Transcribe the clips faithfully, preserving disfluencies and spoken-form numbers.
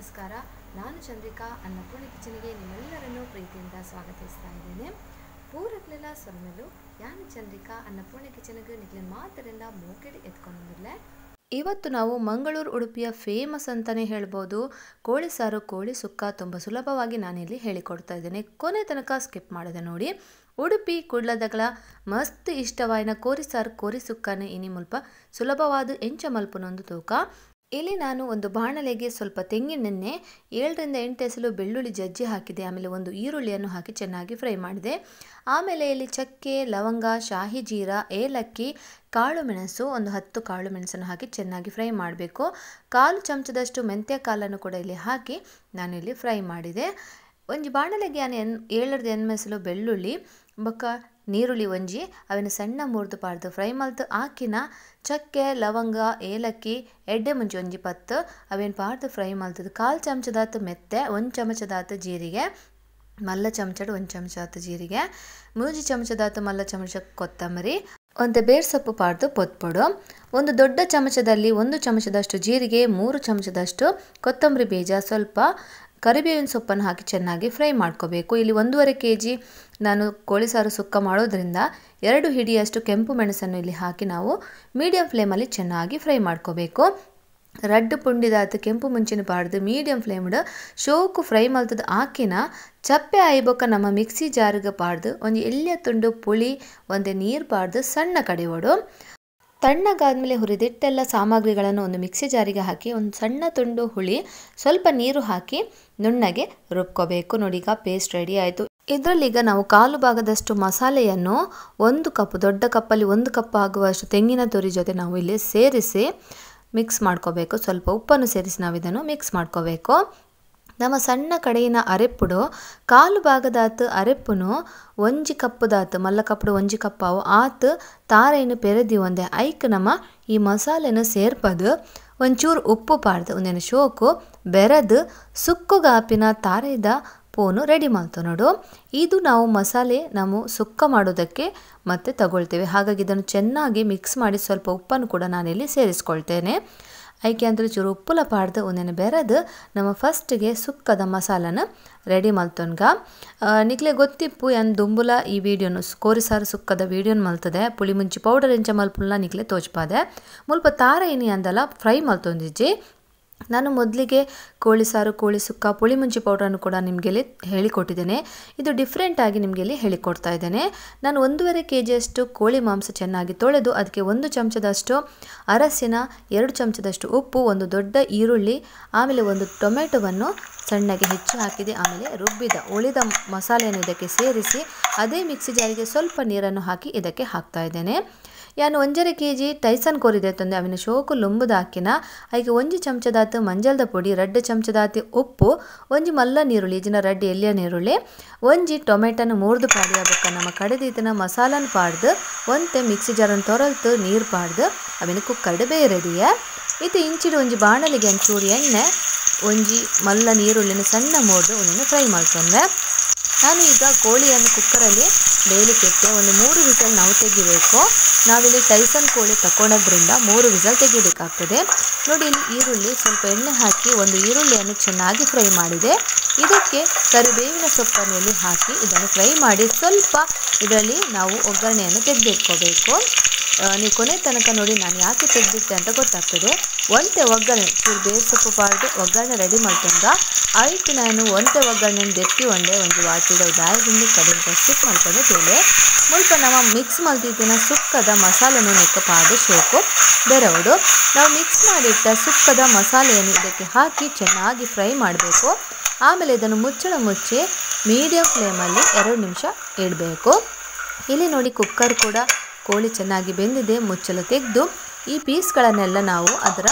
ನಮಸ್ಕಾರ. ನಾನು ಚಂದ್ರಿಕಾ. ಅನ್ನಪೂರ್ಣ ಕಿಚನ್ಗೆ ನಿಮ್ಮೆಲ್ಲರನ್ನು ಪ್ರೀತಿಯಿಂದ ಸ್ವಾಗತಿಸ್ತಾ ಇದ್ದೇನೆ. ಪೂರಕ್ಲೆಲ್ಲ ಸೊಲ್ಮೆಲು ಯಾನು ಚಂದ್ರಿಕಾ ಅನ್ನಪೂರ್ಣ ಕಿಚನ್ಗೆ ನಿಗ್ಲೆ ಮಾತರಿಂದ ಮೂಕೆಡಿ ಎತ್ಕೊಂಡಿರಲೆ. ಇವತ್ತು ನಾವು ಮಂಗಳೂರು ಉಡುಪಿಯ ಫೇಮಸ್ ಅಂತಲೇ ಹೇಳ್ಬೋದು ಕೋಳಿ ಸಾರು ಕೋಳಿ ಸುಕ್ಕ ತುಂಬ ಸುಲಭವಾಗಿ ನಾನಿಲ್ಲಿ ಹೇಳಿಕೊಡ್ತಾ ಇದ್ದೇನೆ. ಕೊನೆ ತನಕ ಸ್ಕಿಪ್ ಮಾಡಿದೆ ನೋಡಿ. ಉಡುಪಿ ಕುಡ್ಲದಗಳ ಮಸ್ತ್ ಇಷ್ಟವಾಯಿನ ಕೋರಿ ಸಾರು ಕೋರಿ ಸುಕ್ಕನೇ ಇನಿ ಮುಲ್ಪ ಸುಲಭವಾದ ಎಂಚ ಮಲ್ಪನೊಂದು ತೂಕ. ಇಲ್ಲಿ ನಾನು ಒಂದು ಬಾಣಲೆಗೆ ಸ್ವಲ್ಪ ತೆಂಗಿನೆಣ್ಣೆ, ಏಳರಿಂದ ಎಂಟು ಎಸಲು ಬೆಳ್ಳುಳ್ಳಿ ಜಜ್ಜಿ ಹಾಕಿದೆ. ಆಮೇಲೆ ಒಂದು ಈರುಳ್ಳಿಯನ್ನು ಹಾಕಿ ಚೆನ್ನಾಗಿ ಫ್ರೈ ಮಾಡಿದೆ. ಆಮೇಲೆ ಇಲ್ಲಿ ಚಕ್ಕೆ, ಲವಂಗ, ಶಾಹಿ ಜೀರಾ, ಏಲಕ್ಕಿ, ಕಾಳು ಮೆಣಸು, ಒಂದು ಹತ್ತು ಕಾಳು ಮೆಣಸನ್ನು ಹಾಕಿ ಚೆನ್ನಾಗಿ ಫ್ರೈ ಮಾಡಬೇಕು. ಕಾಲು ಚಮಚದಷ್ಟು ಮೆಂತ್ಯ ಕಾಲನ್ನು ಕೂಡ ಇಲ್ಲಿ ಹಾಕಿ ನಾನಿಲ್ಲಿ ಫ್ರೈ ಮಾಡಿದೆ. ಒಂಜಿ ಬಾಣಲೆಗೆ ನಾನು ಎನ್ ಏಳರದ ಎನ್ಮೆಸಲು ಬೆಳ್ಳುಳ್ಳಿ ಬೊಕ್ಕ ನೀರುಳ್ಳಿ ಒಂಜಿ ಅವನ್ನು ಸಣ್ಣ ಮುರಿದು ಪಾರ್ದು ಫ್ರೈ ಮಲ್ತು ಹಾಕಿನ ಚಕ್ಕೆ, ಲವಂಗ, ಏಲಕ್ಕಿ ಎಡ್ಡೆ ಮುಂಚೆ ಒಂಜಿ ಪತ್ತು ಅವೇನು ಪಾರ್ದು ಫ್ರೈ ಮಲ್ತದ್ದು. ಕಾಲು ಚಮಚದಾತು ಮೆತ್ತೆ, ಒಂದು ಚಮಚದಾತು ಜೀರಿಗೆ, ಮಲ್ಲ ಚಮಚಡು ಒಂದು ಚಮಚದಾತು ಜೀರಿಗೆ, ಮೂಜಿ ಚಮಚದಾತು ಮಲ್ಲ ಚಮಚ ಕೊತ್ತಂಬರಿ, ಒಂದು ಬೇರ್ ಸೊಪ್ಪು ಪಾರ್ದು ಪೊತ್ಪೊಡು. ಒಂದು ದೊಡ್ಡ ಚಮಚದಲ್ಲಿ ಒಂದು ಚಮಚದಷ್ಟು ಜೀರಿಗೆ, ಮೂರು ಚಮಚದಷ್ಟು ಕೊತ್ತಂಬರಿ ಬೀಜ, ಸ್ವಲ್ಪ ಕರಿಬೇವಿನ ಸೊಪ್ಪನ್ನು ಹಾಕಿ ಚೆನ್ನಾಗಿ ಫ್ರೈ ಮಾಡ್ಕೋಬೇಕು. ಇಲ್ಲಿ ಒಂದೂವರೆ ಕೆ ಜಿ ನಾನು ಕೋಳಿ ಸಾರು ಸುಕ್ಕ ಮಾಡೋದ್ರಿಂದ ಎರಡು ಹಿಡಿಯಷ್ಟು ಕೆಂಪು ಮೆಣಸನ್ನು ಇಲ್ಲಿ ಹಾಕಿ ನಾವು ಮೀಡಿಯಂ ಫ್ಲೇಮಲ್ಲಿ ಚೆನ್ನಾಗಿ ಫ್ರೈ ಮಾಡ್ಕೋಬೇಕು. ರಡ್ಡು ಪುಂಡಿದಾತು ಕೆಂಪು ಮುಂಚಿನ ಪಾಡ್ದು ಮೀಡಿಯಂ ಫ್ಲೇಮ್ಡ್ ಶೋಕು ಫ್ರೈ ಮಲ್ತದ ಹಾಕಿನ ಚಪ್ಪೆ ಆಯ್ಬೊಕ್ಕ ನಮ್ಮ ಮಿಕ್ಸಿ ಜಾರಿಗೆ ಪಾಡ್ದು ಒಂದು ಎಳ್ಳಿಯ ತುಂಡು ಪುಳಿ ಒಂದೇ ನೀರು ಪಾಡ್ದು ಸಣ್ಣ ಕಡಿಯೋಡು. ತಣ್ಣಗಾದ್ಮೇಲೆ ಹುರಿದಿಟ್ಟೆಲ್ಲ ಸಾಮಗ್ರಿಗಳನ್ನು ಒಂದು ಮಿಕ್ಸಿ ಜಾರಿಗೆ ಹಾಕಿ ಒಂದು ಸಣ್ಣ ತುಂಡು ಹುಳಿ ಸ್ವಲ್ಪ ನೀರು ಹಾಕಿ ನುಣ್ಣಗೆ ರುಬ್ಕೋಬೇಕು. ನೋಡಿ, ಈಗ ಪೇಸ್ಟ್ ರೆಡಿ ಆಯಿತು. ಇದರಲ್ಲೀಗ ನಾವು ಕಾಲು ಭಾಗದಷ್ಟು ಮಸಾಲೆಯನ್ನು ಒಂದು ಕಪ್ ದೊಡ್ಡ ಕಪ್ಪಲ್ಲಿ ಒಂದು ಕಪ್ ಆಗುವಷ್ಟು ತೆಂಗಿನ ತುರಿ ಜೊತೆ ನಾವು ಇಲ್ಲಿ ಸೇರಿಸಿ ಮಿಕ್ಸ್ ಮಾಡ್ಕೋಬೇಕು. ಸ್ವಲ್ಪ ಉಪ್ಪನ್ನು ಸೇರಿಸಿ ನಾವು ಇದನ್ನು ಮಿಕ್ಸ್ ಮಾಡ್ಕೋಬೇಕು. ನಮ್ಮ ಸಣ್ಣ ಕಡೆಯಿನ ಅರೆಪ್ಪುಡು ಕಾಲು ಭಾಗದಾತು ಅರೆಪ್ಪುನು ಒಂಜಿ ಕಪ್ಪುದಾತು ಮಲ್ಲ ಕಪ್ಪುಡು ಒಂಜಿ ಕಪ್ಪಾವು ಆತು ತಾರೆಯನ್ನು ಪೆರೆದಿ ಒಂದೆ ಐಕ್ ನಮ್ಮ ಈ ಮಸಾಲೆನ ಸೇರ್ಪದು ಒಂಚೂರು ಉಪ್ಪು ಪಾಡ್ದು ಒಂದೇನು ಶೋಕು ಬೆರೆದು ಸುಕ್ಕುಗಾಪಿನ ತಾರೆದ ಪೋನು ರೆಡಿ ಮಾಡ್ತು ನೋಡು. ಇದು ನಾವು ಮಸಾಲೆ ನಾವು ಸುಕ್ಕ ಮಾಡೋದಕ್ಕೆ ಮತ್ತೆ ತಗೊಳ್ತೇವೆ. ಹಾಗಾಗಿ ಇದನ್ನು ಚೆನ್ನಾಗಿ ಮಿಕ್ಸ್ ಮಾಡಿ ಸ್ವಲ್ಪ ಉಪ್ಪನ್ನು ಕೂಡ ನಾನಿಲ್ಲಿ ಸೇರಿಸ್ಕೊಳ್ತೇನೆ. ಐಕೆ ಅಂದರೆ ಚೂರು ಉಪ್ಪುಲ ಪಾಡ್ದು ಒಂದೇನು ಬೆರೆದು ನಮ್ಮ ಫಸ್ಟಿಗೆ ಸುಕ್ಕದ ಮಸಾಲನ ರೆಡಿ ಮಲ್ತೊನ್ಗ. ನಿಕ್ಲೆ ಗೊತ್ತಿಪ್ಪು ಏನು ದುಂಬುಲ ಈ ವಿಡಿಯೋನು ಕೋರಿ ಸಾರು ಸುಕ್ಕದ ವಿಡಿಯೋನ ಮಲ್ತದೆ. ಪುಳಿ ಮುಂಚಿ ಪೌಡರ್ ಎಂಚ ಮಲ್ಪುಲ್ಲ ನಿಕ್ಲೆ ತೋಚ್ಪಾದೆ. ಮುಲ್ಪ ತಾರ ಏನಿ ಅಂದಲ್ಲ ಫ್ರೈ ಮಲ್ತೊಂದಿಜ್ಜಿ. ನಾನು ಮೊದಲಿಗೆ ಕೋಳಿ ಸಾರು ಕೋಳಿ ಸುಕ್ಕ ಪುಳಿ ಮುಂಚಿ ಪೌಡ್ರನ್ನು ಕೂಡ ನಿಮಗೆ ಹೇಳಿಕೊಟ್ಟಿದ್ದೇನೆ. ಇದು ಡಿಫ್ರೆಂಟಾಗಿ ನಿಮಗೆ ಹೇಳಿಕೊಡ್ತಾ ಇದ್ದೇನೆ. ನಾನು ಒಂದೂವರೆ ಕೆ ಜಿಯಷ್ಟು ಕೋಳಿ ಮಾಂಸ ಚೆನ್ನಾಗಿ ತೊಳೆದು ಅದಕ್ಕೆ ಒಂದು ಚಮಚದಷ್ಟು ಅರಸಿನ, ಎರಡು ಚಮಚದಷ್ಟು ಉಪ್ಪು, ಒಂದು ದೊಡ್ಡ ಈರುಳ್ಳಿ, ಆಮೇಲೆ ಒಂದು ಟೊಮೆಟೊವನ್ನು ಸಣ್ಣಗೆ ಹೆಚ್ಚು ಹಾಕಿದೆ. ಆಮೇಲೆ ರುಬ್ಬಿದ ಉಳಿದ ಮಸಾಲೆಯನ್ನು ಇದಕ್ಕೆ ಸೇರಿಸಿ ಅದೇ ಮಿಕ್ಸಿ ಜಾರಿಗೆ ಸ್ವಲ್ಪ ನೀರನ್ನು ಹಾಕಿ ಇದಕ್ಕೆ ಹಾಕ್ತಾ ಇದ್ದೇನೆ. ಯಾನು ಒಂಜರೆ ಕೆ ಜಿ ಟೈಸನ್ ಕೋರಿದೆ ತಂದೆ ಅವಿನ ಶೋಕು ಲುಂಬುದ ಹಾಕಿನ ಐಕೆ ಒಂಜಿ ಚಮಚದಾತು ಮಂಜಲ್ದ ಪುಡಿ, ರಡ್ಡು ಚಮಚದಾತಿ ಉಪ್ಪು, ಒಂಜಿ ಮಲ್ಲ ನೀರುಳ್ಳಿ ಇಜಿನ ರಡ್ಡು ಎಲ್ಲಿಯ ನೀರುಳ್ಳಿ, ಒಂಜಿ ಟೊಮೆಟೊನ ಮೂರ್ದು ಪಾಡಿ ಆಗಬೇಕ ನಮ್ಮ ಕಡೆದೀತನ ಮಸಾಲನ ಪಾಡ್ದು ಒಂತೆ ಮಿಕ್ಸಿ ಜಾರನ್ನು ತೊರಲ್ತು ನೀರು ಪಾಡ್ದು ಅವಿನ ಕುಕ್ಕರ್ಡ್ ಬೇರೆದಿಯೇ. ಇದು ಇಂಚಿಡು ಒಂಜಿ ಬಾಣಲಿಗೆ ಒಂಚೂರು ಎಣ್ಣೆ ಒಂಜಿ ಮಲ್ಲ ನೀರುಳ್ಳಿನ ಸಣ್ಣ ಮೂರ್ದು ಒಂದನ್ನು ಫ್ರೈ ಮಾಡ್ಕೊಂಡೆ. ನಾನು ಈಗ ಕೋಳಿಯನ್ನು ಕುಕ್ಕರಲ್ಲಿ ಬೇಯಲಿಕ್ಕಿಟ್ಟೆ. ಒಂದು ಮೂರು ವಿಸಲ್ ನಾವು ತೆಗಿಬೇಕು. ನಾವಿಲ್ಲಿ ಟೈಸನ್ ಕೋಳಿ ತಗೊಂಡೋದ್ರಿಂದ ಮೂರು ವಿಸಲ್ ತೆಗಿಬೇಕಾಗ್ತದೆ. ನೋಡಿ, ಇಲ್ಲಿ ಈರುಳ್ಳಿ ಸ್ವಲ್ಪ ಎಣ್ಣೆ ಹಾಕಿ ಒಂದು ಈರುಳ್ಳಿಯನ್ನು ಚೆನ್ನಾಗಿ ಫ್ರೈ ಮಾಡಿದೆ. ಇದಕ್ಕೆ ಕರಿಬೇವಿನ ಸೊಪ್ಪನ್ನು ಇಲ್ಲಿ ಹಾಕಿ ಇದನ್ನು ಫ್ರೈ ಮಾಡಿ ಸ್ವಲ್ಪ ಇದರಲ್ಲಿ ನಾವು ಒಗ್ಗರಣೆಯನ್ನು ತೆಗೆದಿಟ್ಕೋಬೇಕು. ನೀವು ಕೊನೆ ತನಕ ನೋಡಿ ನಾನು ಯಾಕೆ ತೆಗೆದಿಟ್ಟೆ ಅಂತ ಗೊತ್ತಾಗ್ತದೆ. ಒಂತೆ ಒಗ್ಗರಣೆ ಚೂರು ಬೇರೆ ಸೊಪ್ಪು ಪಾಡ್ದು ಒಗ್ಗರಣೆ ರೆಡಿ ಮಾಡ್ಕೊಂಡ ಆಯ್ತು. ನಾನು ಒಂತೆ ಒಗ್ಗರಣೆ ದೆಪ್ಪಿ ಒಂದೇ ಒಂದು ವಾಟಿದ ದಾಯದಿಂದ ಕಡಿಮೆ ಸ್ಟಿಕ್ ಮಾಡ್ಕೊಂಡು ತೇಲೆ ಮುಲ್ಪ ನಾವು ಮಿಕ್ಸ್ ಮಲ್ತಿದ್ದಿನ ಸುಕ್ಕದ ಮಸಾಲೆನೂ ನೆಕ್ಕ ಪಾಡು ಶೋಕು ಬೆರವಡು. ನಾವು ಮಿಕ್ಸ್ ಮಾಡಿಟ್ಟ ಸುಕ್ಕದ ಮಸಾಲೆಯನ್ನು ಇದಕ್ಕೆ ಹಾಕಿ ಚೆನ್ನಾಗಿ ಫ್ರೈ ಮಾಡಬೇಕು. ಆಮೇಲೆ ಇದನ್ನು ಮುಚ್ಚಳ ಮುಚ್ಚಿ ಮೀಡಿಯಂ ಫ್ಲೇಮಲ್ಲಿ ಎರಡು ನಿಮಿಷ ಇಡಬೇಕು. ಇಲ್ಲಿ ನೋಡಿ, ಕುಕ್ಕರ್ ಕೂಡ ಕೋಳಿ ಚೆನ್ನಾಗಿ ಬೆಂದಿದೆ. ಮುಚ್ಚಳ ತೆಗೆದು ಈ ಪೀಸ್ಗಳನ್ನೆಲ್ಲ ನಾವು ಅದರ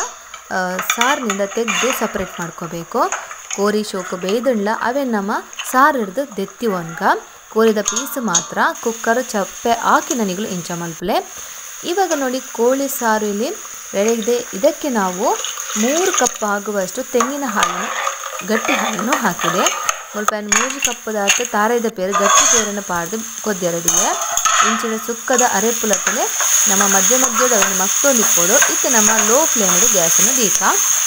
ಸಾರಿನಿಂದ ತೆಗೆದು ಸಪ್ರೇಟ್ ಮಾಡ್ಕೋಬೇಕು. ಕೋರಿ ಶೋಕು ಬೇಯ್ದಣ್ಣ ಅವೇ ನಮ್ಮ ಸಾರು ಹಿಡ್ದು ದೆತ್ತಿ ಒನ್ಗ ಕೋರಿದ ಪೀಸ್ ಮಾತ್ರ ಕುಕ್ಕರ್ ಚಪ್ಪೆ ಹಾಕಿ ನನಗಳು ಇಂಚ ಮಲ್ಪಲೆ. ಇವಾಗ ನೋಡಿ, ಕೋಳಿ ಸಾರು ಇಲ್ಲಿ ರೆಡಿ ಇದೆ. ಇದಕ್ಕೆ ನಾವು ಮೂರು ಕಪ್ ಆಗುವಷ್ಟು ತೆಂಗಿನ ಹಾಲನ್ನು ಗಟ್ಟಿ ಹಾಲನ್ನು ಹಾಕಿದೆ. ಸ್ವಲ್ಪ ಮೂರು ಕಪ್ಪದಾತು ತಾರೆದ ಪೇರು ಗಟ್ಟಿ ಪೇರನ್ನು ಪಾಡ್ದು ಕೊದ್ದೆರಡಿಗೆ ಇಂಚಿನ ಸುಕ್ಕದ ಅರೆಪ್ಪುಲತ್ತಲೆ ನಮ್ಮ ಮಧ್ಯ ಮಧ್ಯದ ಒಂದು ಮಕ್ತೊಂದಿಪ್ಪೋಡು ಇತ್ತು ನಮ್ಮ ಲೋ ಫ್ಲೇಮ್ಗೆ ಗ್ಯಾಸನ್ನು ದೀಪ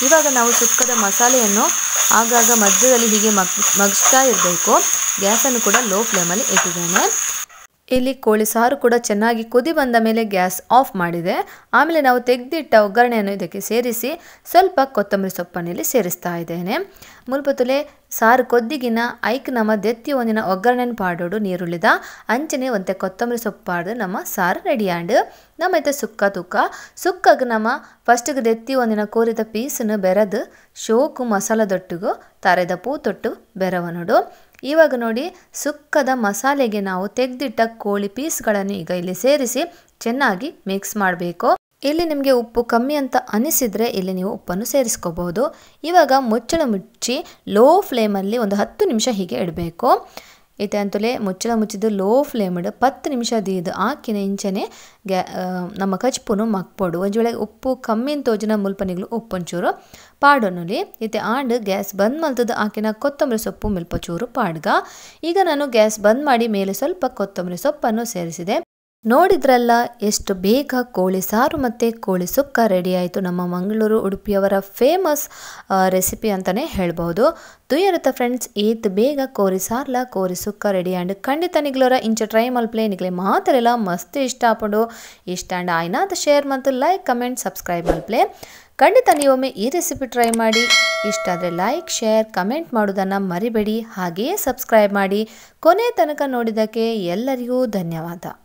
ಇವಾಗ ನಾವು ಸುಕ್ಕದ ಮಸಾಲೆಯನ್ನು ಆಗಾಗ ಮಧ್ಯದಲ್ಲಿ ಹೀಗೆ ಮಗ್ ಮಗ್ಸ್ತಾ ಇರಬೇಕು. ಗ್ಯಾಸನ್ನು ಕೂಡ ಲೋ ಫ್ಲೇಮಲ್ಲಿ ಇಟ್ಟಿದ್ದೇನೆ. ಇಲ್ಲಿ ಕೋಳಿ ಸಾರು ಕೂಡ ಚೆನ್ನಾಗಿ ಕುದಿ ಬಂದ ಮೇಲೆ ಗ್ಯಾಸ್ ಆಫ್ ಮಾಡಿದೆ. ಆಮೇಲೆ ನಾವು ತೆಗೆದಿಟ್ಟ ಒಗ್ಗರಣೆಯನ್ನು ಇದಕ್ಕೆ ಸೇರಿಸಿ ಸ್ವಲ್ಪ ಕೊತ್ತಂಬರಿ ಸೊಪ್ಪನ್ನು ಇಲ್ಲಿ ಸೇರಿಸ್ತಾ ಇದ್ದೇನೆ. ಮುಲ್ಪತುಲೆ ಸಾರು ಕೊದ್ದಿಗಿನ ಐಕ್ ನಮ್ಮ ದೆತ್ತಿ ಒಂದಿನ ಒಗ್ಗರಣೆನ ಪಾಡೋಡು ನೀರುಳ್ಳಿದ ಅಂಚನೆ ಒಂತೆ ಕೊತ್ತಂಬರಿ ಸೊಪ್ಪು ಪಾಡ್ದು ನಮ್ಮ ಸಾರು ರೆಡಿ ಆಂಡ್ ನಮ್ಮೈತೆ ಸುಕ್ಕ ತುಕ್ಕ ಸುಕ್ಕಗೆ ನಮ್ಮ ಫಸ್ಟ್ಗೆ ದೆತ್ತಿ ಒಂದಿನ ಕೋರಿದ ಪೀಸನ್ನು ಬೆರೆದು ಶೋಕು ಮಸಾಲದೊಟ್ಟಿಗೂ ತರೆದ ಪೂ ತೊಟ್ಟು ಬೆರವನೋಡು. ಇವಾಗ ನೋಡಿ ಸುಕ್ಕದ ಮಸಾಲೆಗೆ ನಾವು ತೆಗೆದಿಟ್ಟ ಕೋಳಿ ಪೀಸ್ಗಳನ್ನು ಈಗ ಇಲ್ಲಿ ಸೇರಿಸಿ ಚೆನ್ನಾಗಿ ಮಿಕ್ಸ್ ಮಾಡಬೇಕು. ಇಲ್ಲಿ ನಿಮಗೆ ಉಪ್ಪು ಕಮ್ಮಿ ಅಂತ ಅನಿಸಿದರೆ ಇಲ್ಲಿ ನೀವು ಉಪ್ಪನ್ನು ಸೇರಿಸ್ಕೋಬಹುದು. ಇವಾಗ ಮುಚ್ಚಳ ಮುಚ್ಚಿ ಲೋ ಫ್ಲೇಮಲ್ಲಿ ಒಂದು ಹತ್ತು ನಿಮಿಷ ಹೀಗೆ ಇಡಬೇಕು. ಇದೆ ಅಂತಲೇ ಮುಚ್ಚಳ ಮುಚ್ಚಿದ್ದು ಲೋ ಫ್ಲೇಮ್ ಇಡು ಪತ್ತು ನಿಮಿಷ ದೀದು ಆಕಿನ ಇಂಚನೆ ಗ್ಯಾ ನಮ್ಮ ಕಚ್ಪುನು ಮಕ್ಪೊಡು ಒಂದು ವೇಳೆ ಉಪ್ಪು ಕಮ್ಮಿ ತೋಜಿನ ಮುಲ್ಪನಿಗಳು ಉಪ್ಪು ಒಂಚೂರು ಪಾಡೋನುಲಿ ಇತ್ತೆ ಆಂಡ್ ಗ್ಯಾಸ್ ಬಂದ್ ಮಲ್ತದ ಆಕಿನ ಕೊತ್ತಂಬರಿ ಸೊಪ್ಪು ಮಿಲ್ಪ ಚೂರು ಪಾಡ್ಗ. ಈಗ ನಾನು ಗ್ಯಾಸ್ ಬಂದ್ ಮಾಡಿ ಮೇಲೆ ಸ್ವಲ್ಪ ಕೊತ್ತಂಬರಿ ಸೊಪ್ಪನ್ನು ಸೇರಿಸಿದೆ. ನೋಡಿದ್ರಲ್ಲ ಎಷ್ಟು ಬೇಗ ಕೋಳಿ ಸಾರು ಮತ್ತು ಕೋಳಿ ಸುಕ್ಕ ರೆಡಿ ಆಯಿತು. ನಮ್ಮ ಮಂಗಳೂರು ಉಡುಪಿಯವರ ಫೇಮಸ್ ರೆಸಿಪಿ ಅಂತಲೇ ಹೇಳ್ಬೋದು. ತುಯರತ ಫ್ರೆಂಡ್ಸ್ ಏತ್ ಬೇಗ ಕೋರಿ ಸಾರ್ಲ ಕೋರಿ ಸುಕ್ಕ ರೆಡಿ ಆ್ಯಂಡ್ ಖಂಡಿತ ನಿಗ್ಲೋರ ಇಂಚ ಟ್ರೈ ಮಲ್ಪ್ಲೆ ನಿಗ್ಲೆ ಮಾತೆಲ್ಲ ಮಸ್ತ್ ಇಷ್ಟ ಆಪಡು ಇಷ್ಟ ಆ್ಯಂಡ್ ಆಯ್ನಾದ ಶೇರ್ ಮತ್ತು ಲೈಕ್ ಕಮೆಂಟ್ ಸಬ್ಸ್ಕ್ರೈಬ್ ಮಲ್ಪ್ಲೆ. ಖಂಡಿತ ನೀವೊಮ್ಮೆ ಈ ರೆಸಿಪಿ ಟ್ರೈ ಮಾಡಿ. ಇಷ್ಟ ಆದರೆ ಲೈಕ್ ಶೇರ್ ಕಮೆಂಟ್ ಮಾಡೋದನ್ನು ಮರಿಬೇಡಿ. ಹಾಗೆಯೇ ಸಬ್ಸ್ಕ್ರೈಬ್ ಮಾಡಿ. ಕೊನೆ ತನಕ ನೋಡಿದ್ದಕ್ಕೆ ಎಲ್ಲರಿಗೂ ಧನ್ಯವಾದ.